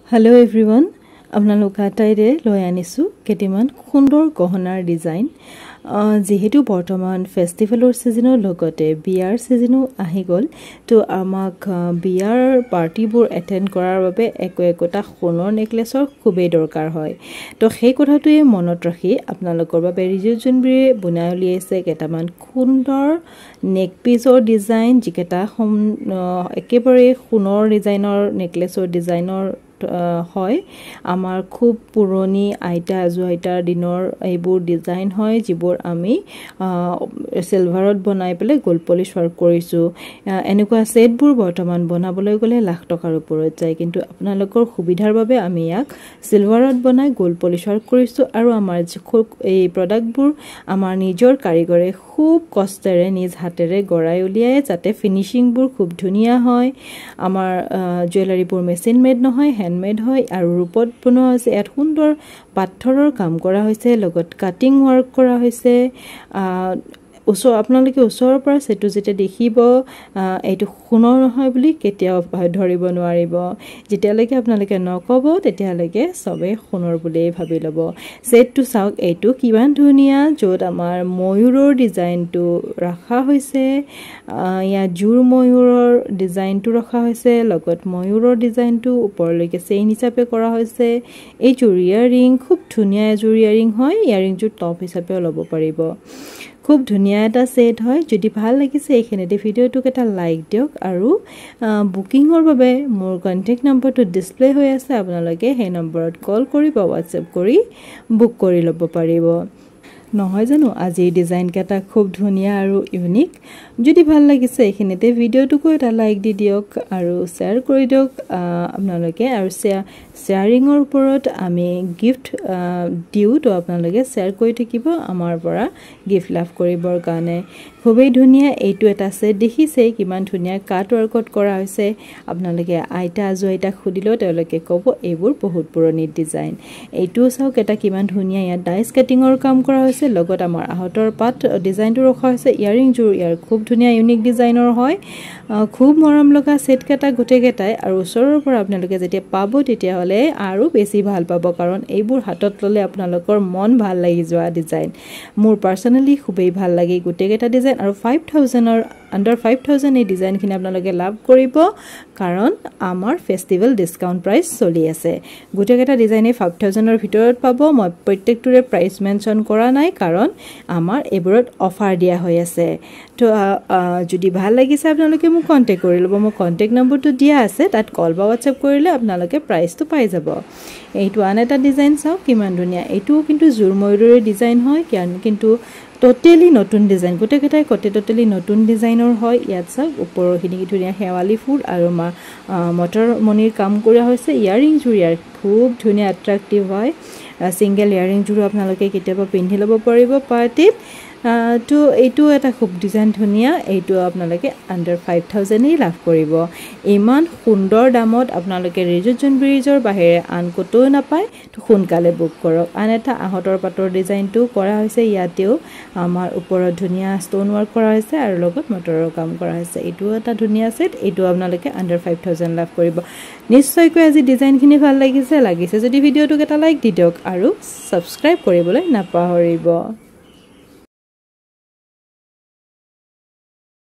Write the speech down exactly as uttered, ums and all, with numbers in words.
Hello everyone, আপোনালোক আটাইৰে লৈ আনিছো কেটিমান সুন্দৰ গহনাৰ ডিজাইন যেহেতু বৰ্তমান ফেষ্টিভেলৰ সিজনৰ লগতে বিয়াৰ সিজনো আহি গল তো আমাক বিয়াৰ পাৰ্টিবোৰ এটেন্ড কৰাৰ বাবে একো একোটা সোণৰ নেকলেছৰ খুবেই দৰকাৰ হয় তো সেই কথাটোৱে মনত ৰাখি আপোনালোকৰ বাবে ৰিজুজুনবিৰি বনাই উলিয়াইছে কেটামান সুন্দৰ নেক পিছৰ ডিজাইন যিকেটা একেবাৰে সোণৰ ডিজাইনৰ নেকলেছৰ ডিজাইনৰ হয় আমাৰ খুব পুৰণি আইতা আজু আইতাৰ দিনৰ এইবোৰ ডিজাইন হয় যিবোৰ আমি সিলভাৰত বনাই পেলে গোল্ড পলিশ ওয়ার্ক কৰিছো এনেকুৱা সেটবোৰ বৰ্তমান বনাবলৈ গলে লাখ টকাৰ ওপৰত যায় কিন্তু আপোনালোকৰ সুবিধাৰ বাবে আমি ইয়াক সিলভাৰত বনাই গোল্ড পলিশ ওয়ার্ক কৰিছো আৰু আমাৰ এই প্ৰডাক্টবোৰ আমাৰ নিজৰ কাৰিগৰে খুব কষ্টেৰে নিজ হাতেৰে গৰাই উলিয়ায় যাতে ফিনিশিংবোৰ খুব ধুনিয়া হয় আমাৰ জুৱেলাৰীবোৰ মেচিন মেড নহয় হ্যান্ডমেড হয় আৰু ৰূপত বনোৱা হৈছে এত সুন্দৰ পাথৰৰ কাম কৰা হৈছে লগত কাটিং ওয়ার্ক কৰা হৈছে ওচৰ আপোনালোকে ওচৰৰ পৰা সেটো যেতে দেখিব এইটো সোণৰ নহয় বুলি কেতিয়াও ধৰিব নোৱাৰিব যেতিয়ালৈকে আপোনালোকে নকব তেতিয়ালৈকে সবে সোণৰ বুলি ভাবি লব সেটটো চাওক এইটো কিমান ধুনিয়া যত আমাৰ ময়ূৰৰ ডিজাইনটো ৰাখা হৈছে ইয়া জুৰ ময়ূৰৰ ডিজাইনটো ৰাখা হৈছে লগত ময়ূৰৰ ডিজাইনটো ওপৰলৈকে চেইন হিচাপে কৰা হৈছে এই জুৰ ইয়াৰিং খুব ধুনিয়া জুৰ ইয়াৰিং হয় ইয়াৰিংটো টপ হিচাপে ল'ব পাৰিব খুব ধুনিয়া এটা সেট হয় যদি ভাল লাগিছে এইখিনিতে ভিডিওটোক এটা লাইক দিয়ক আৰু বুকিংৰ বাবে মোৰ কন্টাক্ট নম্বৰটো ডিসপ্লে হৈ আছে আপোনালোকে সেই নম্বৰত কল কৰি বা WhatsApp কৰি বুক কৰি ল'ব পাৰিব নহয় জানো আজি ডিজাইন কেটা খুব ধুনিয়া আৰু ইউনিক যদি ভাল লাগিছে এইখিনিতে ভিডিওটোকো এটা লাইক দি দিয়ক আৰু শেয়াৰ কৰি দিয়ক আপোনালোকে আৰু শেয়াৰিংৰ ওপৰত আমি গিফট দিও তো আপোনালোকে শেয়াৰ কৰি থাকিব আমাৰ পৰা গিফট লাভ কৰিবৰ কাৰণে খুবেই ধুনিয়া এইটো এটা সেট দেখিছে কিমান ধুনিয়া কাট ওয়ার্কত কৰা হৈছে আপোনালোকে আইতা আজু আইতা খুদিলো তেওঁলোকে ক'ব এইবোৰ বহুত পুৰণি ডিজাইন এইটো চাওক এটা কিমান ধুনিয়া ইয়া ডাইস কাটিংৰ কাম কৰা হৈছে লগত আমাৰ আহতৰ পাত ডিজাইনটো ৰখা হৈছে ইয়াৰিং জুৰ ইয়াৰ খুব ধুনিয়া ইউনিক ডিজাইনৰ হয় খুব মৰম লগা সেট কেটা গুটে গেটাই আৰু ওচৰৰ পৰা আপোনালোকে যেতিয়া পাব তেতিয়া হলে আৰু বেছি ভাল পাব কাৰণ এইবোৰ হাতত ললে আপোনালোকৰ মন ভাল লাগি যোৱা ডিজাইন মোৰ পাৰ্সোনালি খুবেই ভাল লাগে গুটে গেটা ডিজাইন আৰু five thousand or under five thousand এই ডিজাইনখিনি আপোনালোকে লাভ কৰিব কাৰণ আমাৰ ফেষ্টিভেল ডিসকাউন্ট প্ৰাইস চলি আছে গুটেকেটা ডিজাইনে five thousand ৰ ভিতৰত পাব মই প্ৰত্যেকটোৰে প্ৰাইস মেনশন কৰা নাই কাৰণ আমাৰ এবোৰত অফাৰ দিয়া হৈ আছে তো যদি ভাল লাগিছে আপোনালোকে মোক কন্টাক্ট কৰি লব মোৰ কন্টাক্ট নম্বৰটো দিয়া আছে তাত কল বা WhatsApp কৰিলে আপোনালোকে প্ৰাইসটো পাই যাব এইটো আন এটা ডিজাইন চাওক কিমান ধুনিয়া এইটো কিন্তু জুৰ ময়ূৰৰ ডিজাইন হয় কিন্তু টোটালি নতুন ডিজাইন গুটেকেটাই কতে টোটালি নতুন ডিজাইনৰ হয় ইয়াত চাওক ওপৰখিনি ধুনিয়া হেৱালি ফুল আৰু মটৰ মনিৰ কাম কৰা হৈছে ইয়াৰিং জুৰ ইয়াৰ খুব ধুনিয়া অ্যাট্ৰাক্টিভ হয় সিঙ্গেল ইয়াৰিং জুৰ আপোনালোকে কেতিয়াবা পিন্ধি ল'ব পাৰিব পাৰ্টিত তো এইটো এটা খুব ডিজাইন ধুনিয়া এইটো আপোনালোকে আন্ডাৰ five thousand এই লাভ কৰিব ইমান সুন্দৰ দামত আপোনালোকে ৰিজুজুনবিৰিজৰ বাহিৰে আন কতো নাপায় তো সোনকালে বুক কৰক আন এটা আহতৰ পাতৰ ডিজাইনটো কৰা হৈছে ইয়াতেও আমাৰ ওপৰত ধুনিয়া ষ্টোন ওয়ার্ক কৰা হৈছে আৰু লগত মটৰৰ কাম কৰা হৈছে এইটো এটা ধুনিয়া সেট এইটো আপোনালোকে আন্ডাৰ five thousand লাভ কৰিব নিশ্চয়কৈ আজি ডিজাইনখিনি ভাল লাগিছে লাগিছে যদি ভিডিওটোক এটা লাইক দি দিয়ক আৰু সাবস্ক্ৰাইব কৰিবলৈ নাপাহৰিব